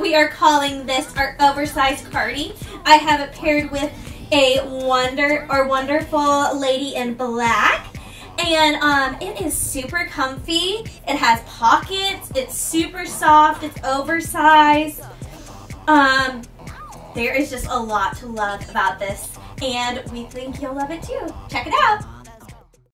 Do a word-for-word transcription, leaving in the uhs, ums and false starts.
we are calling this our oversized cardi. I have it paired with a wonder or wonderful lady in black. And um, it is super comfy. It has pockets. It's super soft. It's oversized. Um, there is just a lot to love about this. And we think you'll love it too. Check it out.